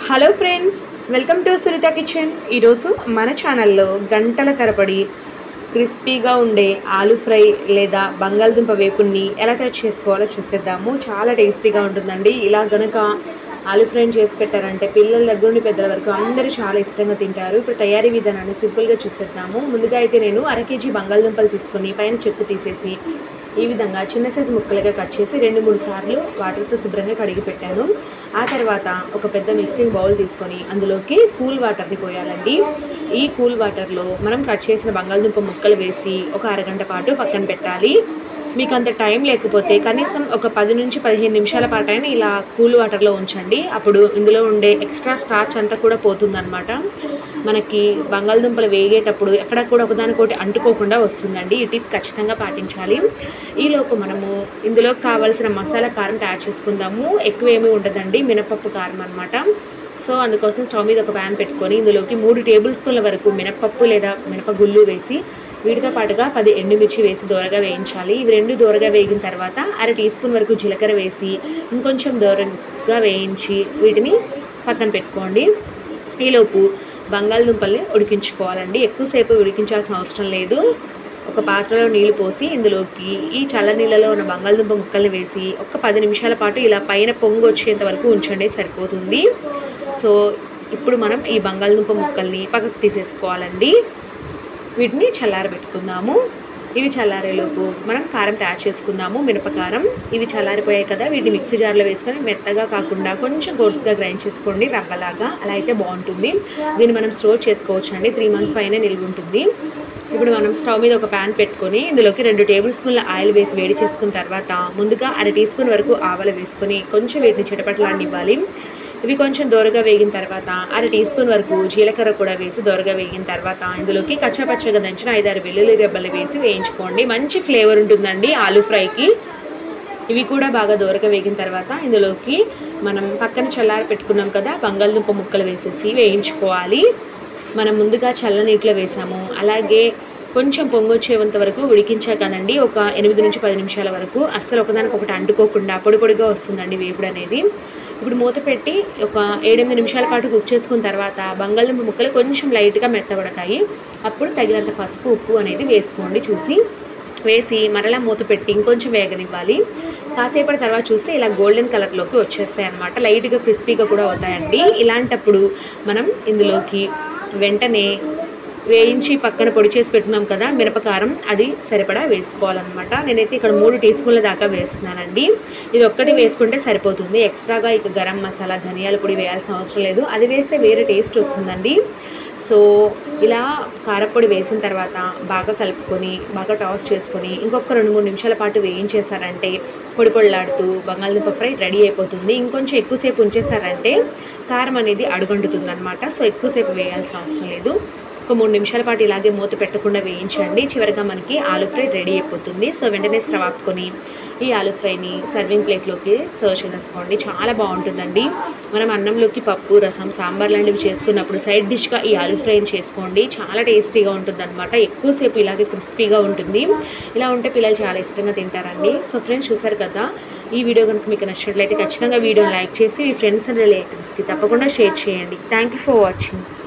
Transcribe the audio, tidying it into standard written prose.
Hello friends, welcome to Sunitha kitchen. ఈరోజు మన ఛానల్లో గంటల తరబడి క్రిస్పీగా ఉండే ఆలు ఫ్రై లేదా బంగాళదుంప వేపుని ఎలా తయారు చేసుకోవాలో చూసేద్దాము. చాలా టేస్టీగా ఉంటుందండి. ఇలా గనుక ఆలు ఫ్రైని చేసి పెట్టారంటే పిల్లల దగ్గర నుండి పెద్దల వరకు అందరూ చాలా ఇష్టంగా తింటారు. ఇప్పుడు తయారీ విధానాన్ని సింపుల్గా చూసేద్దాము. ముందుగా అయితే నేను 1/2 kg బంగాళదుంపలు తీసుకొని పైన చెక్కు తీసేసి ఈ విధంగా చిన్న సైజు ముక్కలుగా కట్ చేసి 2-3 సార్లు వాటర్తో శుభ్రంగా కడిగి పెట్టాను. ఆ తర్వాత ఒక పెద్ద మిక్సింగ్ బౌల్ తీసుకొని అందులోకి కూల్ వాటర్ని పోయాలండి. ఈ కూల్ వాటర్లో మనం కట్ చేసిన బంగాళదుంప ముక్కలు వేసి ఒక అరగంట పాటు పక్కన పెట్టాలి. మీకు అంత టైం లేకపోతే కనీసం ఒక 10 నుంచి 15 నిమిషాల పాటైనా ఇలా కూల్ వాటర్లో ఉంచండి. అప్పుడు ఇందులో ఉండే ఎక్స్ట్రా స్టార్చ్ అంతా కూడా పోతుందన్నమాట. మనకి బంగాళదుంపలు వేగేటప్పుడు ఎక్కడ కూడా ఒకదానికొకటి అంటుకోకుండా వస్తుందండి. ఈ టిప్ ఖచ్చితంగా పాటించాలి. ఈలోపు మనము ఇందులో కావాల్సిన మసాలా కారం తయారు చేసుకుందాము. ఎక్కువ ఏమీ ఉండదండి, మినపప్పు కారం అనమాట. సో అందుకోసం స్టవ్ మీద ఒక ప్యాన్ పెట్టుకొని ఇందులోకి 3 టేబుల్ స్పూన్ల వరకు మినపప్పు లేదా మినపగుళ్ళు వేసి వీటితో పాటుగా 10 ఎండుమిర్చి వేసి దోరగా వేయించాలి. ఇవి 2 దోరగా వేగిన తర్వాత 1/2 టీ స్పూన్ వరకు జీలకర్ర వేసి ఇంకొంచెం దోరగా వేయించి వీటిని పక్కన పెట్టుకోండి. ఈలోపు బంగాళదుంపల్ని ఉడికించుకోవాలండి. ఎక్కువసేపు ఉడికించాల్సిన అవసరం లేదు. ఒక పాత్రలో నీళ్లు పోసి ఇందులోకి ఈ చల్ల నీళ్ళలో ఉన్న బంగాళదుంప ముక్కల్ని వేసి ఒక 10 నిమిషాల పాటు ఇలా పైన పొంగు వచ్చేంత వరకు ఉంచండి, సరిపోతుంది. సో ఇప్పుడు మనం ఈ బంగాళదుంప ముక్కల్ని పక్కకు తీసేసుకోవాలండి. వీటిని చల్లారబెట్టుకుందాము. ఇవి చల్లారేలోపు మనం కారం తయారు చేసుకుందాము. మినపకారం ఇవి చల్లారిపోయాయి కదా, వీటిని మిక్సీ జార్లో వేసుకొని మెత్తగా కాకుండా కొంచెం కోర్సుగా గ్రైండ్ చేసుకోండి, రవ్వలాగా. అలా అయితే బాగుంటుంది. దీన్ని మనం స్టోర్ చేసుకోవచ్చు అండి, 3 months పైన నిల్వ ఉంటుంది. ఇప్పుడు మనం స్టవ్ మీద ఒక ప్యాన్ పెట్టుకొని ఇందులోకి 2 టేబుల్ స్పూన్ల ఆయిల్ వేసి వేడి చేసుకున్న తర్వాత ముందుగా 1/2 టీ స్పూన్ వరకు ఆవాలు వేసుకొని కొంచెం వీటిని చిటపట్లాడనివ్వాలి. ఇవి కొంచెం దోరగా వేగిన తర్వాత 1/2 టీ స్పూన్ వరకు జీలకర్ర కూడా వేసి దోరగా వేగిన తర్వాత ఇందులోకి కచ్చాపచ్చగా దంచిన 5-6 వెల్లుల్లి రెబ్బలు వేసి వేయించుకోండి. మంచి ఫ్లేవర్ ఉంటుందండి ఆలు ఫ్రైకి. ఇవి కూడా బాగా దోరగా వేగిన తర్వాత ఇందులోకి మనం పక్కన చల్లారి పెట్టుకున్నాం కదా బంగాళదుంప ముక్కలు వేసేసి వేయించుకోవాలి. మనం ముందుగా చల్ల నీటిలో వేసాము, అలాగే కొంచెం పొంగొచ్చేంత వరకు ఉడికించాకనండి. ఒక 8 నుంచి 10 నిమిషాల వరకు అస్సలు ఒకదానికొకటి అంటుకోకుండా పొడి పొడిగా వస్తుందండి వేపుడు అనేది. ఇప్పుడు మూత పెట్టి ఒక 7-8 నిమిషాల పాటు కుక్ చేసుకున్న తర్వాత బంగాళదుంప ముక్కలు కొంచెం లైట్గా మెత్తబడతాయి. అప్పుడు తగినంత పసుపు ఉప్పు అనేది వేసుకోండి చూసి. వేసి మరలా మూత పెట్టి ఇంకొంచెం వేగనివ్వాలి. కాసేపటి తర్వాత చూస్తే ఇలా గోల్డెన్ కలర్లోకి వచ్చేస్తాయి అన్నమాట. లైట్గా క్రిస్పీగా కూడా అవుతాయండి. ఇలాంటప్పుడు మనం ఇందులోకి వెంటనే వేయించి పక్కన పొడి చేసి పెట్టుకున్నాం కదా మిరపకారం, అది సరిపడా వేసుకోవాలన్నమాట. నేనైతే ఇక్కడ 3 టీ స్పూన్ల దాకా వేస్తున్నానండి. ఇది ఒక్కటి వేసుకుంటే సరిపోతుంది. ఎక్స్ట్రాగా ఇక గరం మసాలా, ధనియాల పొడి వేయాల్సిన అవసరం లేదు. అది వేస్తే వేరే టేస్ట్ వస్తుందండి. సో ఇలా కారపొడి వేసిన తర్వాత బాగా కలుపుకొని బాగా టాస్ చేసుకొని ఇంకొక 2-3 నిమిషాల పాటు వేయించేసారంటే పొడి పొడిలాడుతూ బంగాళదుంప ఫ్రై రెడీ అయిపోతుంది. ఇంకొంచెం ఎక్కువసేపు ఉంచేసారంటే కారం అనేది అడుగంటుతుంది అనమాట. సో ఎక్కువసేపు వేయాల్సిన అవసరం లేదు. ఒక 3 నిమిషాల పాటు ఇలాగే మూత పెట్టకుండా వేయించండి. చివరిగా మనకి ఆలు ఫ్రై రెడీ అయిపోతుంది. సో వెంటనే స్టవ్ ఆపుకొని ఈ ఆలు ఫ్రైని సర్వింగ్ ప్లేట్లోకి సర్వ్ చేసుకోండి. చాలా బాగుంటుందండి. మనం అన్నంలోకి పప్పు, రసం, సాంబార్ లాంటివి చేసుకున్నప్పుడు సైడ్ డిష్గా ఈ ఆలు ఫ్రైని చేసుకోండి. చాలా టేస్టీగా ఉంటుంది అనమాట. ఎక్కువసేపు ఇలాగే క్రిస్పీగా ఉంటుంది. ఇలా ఉంటే పిల్లలు చాలా ఇష్టంగా తింటారండి. సో ఫ్రెండ్స్, చూసారు కదా, ఈ వీడియో కనుక మీకు నచ్చినట్లయితే ఖచ్చితంగా వీడియోని లైక్ చేసి మీ ఫ్రెండ్స్ అండ్ రిలేటివ్స్కి తప్పకుండా షేర్ చేయండి. Thank you for watching.